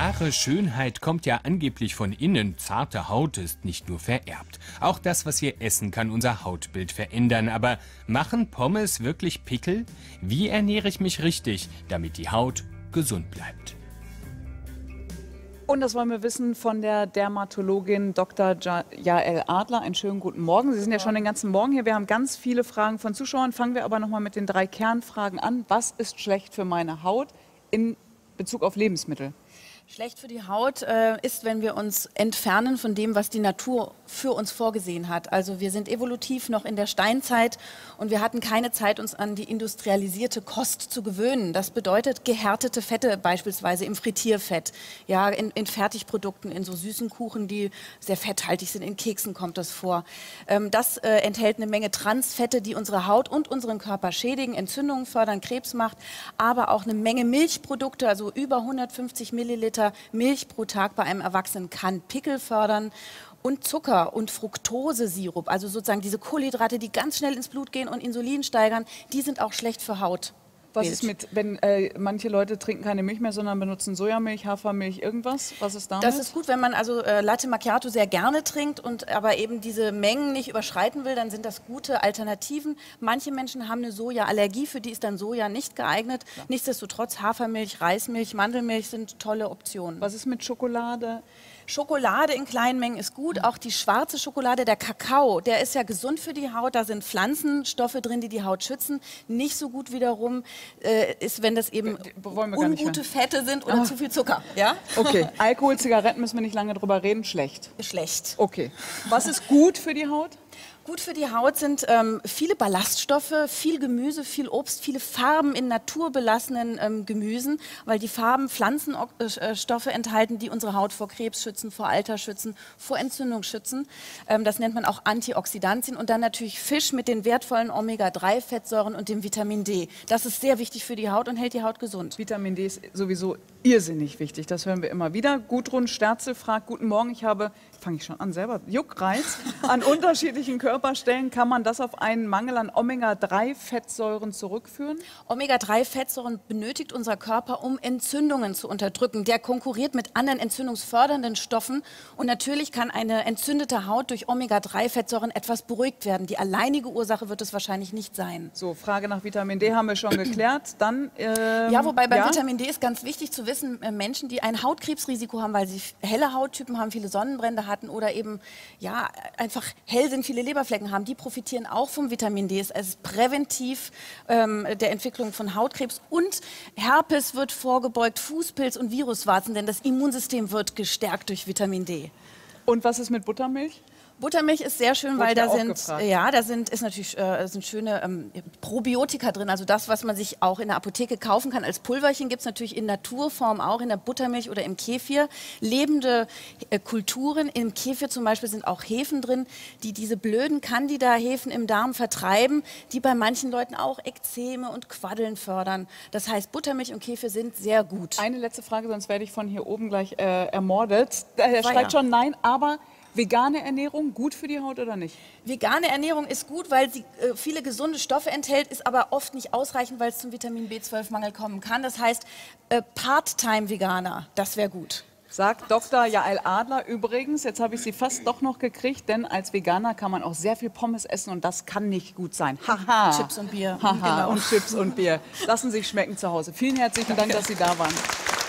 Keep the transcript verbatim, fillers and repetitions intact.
Wahre Schönheit kommt ja angeblich von innen. Zarte Haut ist nicht nur vererbt. Auch das, was wir essen, kann unser Hautbild verändern. Aber machen Pommes wirklich Pickel? Wie ernähre ich mich richtig, damit die Haut gesund bleibt? Und das wollen wir wissen von der Dermatologin Doktor Jael Adler. Einen schönen guten Morgen. Sie sind ja schon den ganzen Morgen hier. Wir haben ganz viele Fragen von Zuschauern. Fangen wir aber noch mal mit den drei Kernfragen an. Was ist schlecht für meine Haut in Bezug auf Lebensmittel? Schlecht für die Haut äh, ist, wenn wir uns entfernen von dem, was die Natur für uns vorgesehen hat. Also wir sind evolutiv noch in der Steinzeit und wir hatten keine Zeit, uns an die industrialisierte Kost zu gewöhnen. Das bedeutet gehärtete Fette beispielsweise im Frittierfett, ja, in, in Fertigprodukten, in so süßen Kuchen, die sehr fetthaltig sind, in Keksen kommt das vor. Ähm, das äh, enthält eine Menge Transfette, die unsere Haut und unseren Körper schädigen, Entzündungen fördern, Krebs macht, aber auch eine Menge Milchprodukte, also über hundertfünfzig Milliliter Milch pro Tag bei einem Erwachsenen kann Pickel fördern. Und Zucker und Fructosesirup, also sozusagen diese Kohlenhydrate, die ganz schnell ins Blut gehen und Insulin steigern, die sind auch schlecht für Haut. Was ist mit, wenn äh, manche Leute trinken keine Milch mehr, sondern benutzen Sojamilch, Hafermilch, irgendwas? Was ist damit? Das ist gut, wenn man also äh, Latte Macchiato sehr gerne trinkt und aber eben diese Mengen nicht überschreiten will, dann sind das gute Alternativen. Manche Menschen haben eine Sojaallergie, für die ist dann Soja nicht geeignet. Ja. Nichtsdestotrotz Hafermilch, Reismilch, Mandelmilch sind tolle Optionen. Was ist mit Schokolade? Schokolade in kleinen Mengen ist gut, auch die schwarze Schokolade, der Kakao, der ist ja gesund für die Haut, da sind Pflanzenstoffe drin, die die Haut schützen. Nicht so gut wiederum äh, ist, wenn das eben ungute Fette sind oder ah. zu viel Zucker. Ja? Okay, Alkohol, Zigaretten müssen wir nicht lange drüber reden, schlecht. Schlecht. Okay, was ist gut für die Haut? Gut für die Haut sind ähm, viele Ballaststoffe, viel Gemüse, viel Obst, viele Farben in naturbelassenen ähm, Gemüsen, weil die Farben Pflanzenstoffe enthalten, die unsere Haut vor Krebs schützen, vor Alter schützen, vor Entzündung schützen. Ähm, das nennt man auch Antioxidantien. Und dann natürlich Fisch mit den wertvollen Omega drei Fettsäuren und dem Vitamin D. Das ist sehr wichtig für die Haut und hält die Haut gesund. Vitamin D ist sowieso irrsinnig wichtig, das hören wir immer wieder. Gudrun Sterzel fragt, guten Morgen, ich habe, fange ich schon an selber, Juckreiz an unterschiedlichen Körperstellen. Kann man das auf einen Mangel an Omega drei Fettsäuren zurückführen? Omega drei Fettsäuren benötigt unser Körper, um Entzündungen zu unterdrücken. Der konkurriert mit anderen entzündungsfördernden Stoffen und natürlich kann eine entzündete Haut durch Omega drei Fettsäuren etwas beruhigt werden. Die alleinige Ursache wird es wahrscheinlich nicht sein. So, Frage nach Vitamin D haben wir schon geklärt. Dann, ähm, ja, wobei bei ja? Vitamin D ist ganz wichtig zu wissen, Menschen, die ein Hautkrebsrisiko haben, weil sie helle Hauttypen haben, viele Sonnenbrände hatten oder eben ja, einfach hell sind, viele Leberflecken haben, die profitieren auch vom Vitamin D. Es ist präventiv ähm, der Entwicklung von Hautkrebs und Herpes wird vorgebeugt, Fußpilz und Viruswarzen, denn das Immunsystem wird gestärkt durch Vitamin D. Und was ist mit Buttermilch? Buttermilch ist sehr schön, weil da sind, gefragt. ja, da sind, ist natürlich, äh, sind schöne ähm, Probiotika drin. Also das, was man sich auch in der Apotheke kaufen kann als Pulverchen, gibt es natürlich in Naturform auch in der Buttermilch oder im Kefir. Lebende äh, Kulturen, im Kefir zum Beispiel sind auch Hefen drin, die diese blöden Candida-Hefen im Darm vertreiben, die bei manchen Leuten auch Ekzeme und Quaddeln fördern. Das heißt, Buttermilch und Kefir sind sehr gut. Eine letzte Frage, sonst werde ich von hier oben gleich äh, ermordet. Er schreibt schon nein, aber vegane Ernährung gut für die Haut oder nicht? Vegane Ernährung ist gut, weil sie äh, viele gesunde Stoffe enthält, ist aber oft nicht ausreichend, weil es zum Vitamin B zwölf Mangel kommen kann. Das heißt, äh, Part-Time-Veganer, das wäre gut. Sagt Doktor Jael Adler übrigens, jetzt habe ich sie fast doch noch gekriegt, denn als Veganer kann man auch sehr viel Pommes essen und das kann nicht gut sein. Haha. Chips und Bier. Haha. Genau. Und Chips und Bier. Lassen Sie sich schmecken zu Hause. Vielen herzlichen Dank, dass Sie da waren.